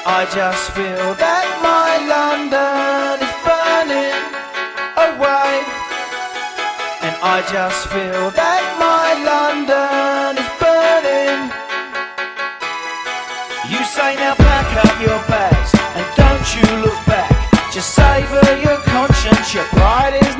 I just feel that my London is burning away, and I just feel that my London is burning. You say now pack up your bags and don't you look back, just savour your conscience, your pride is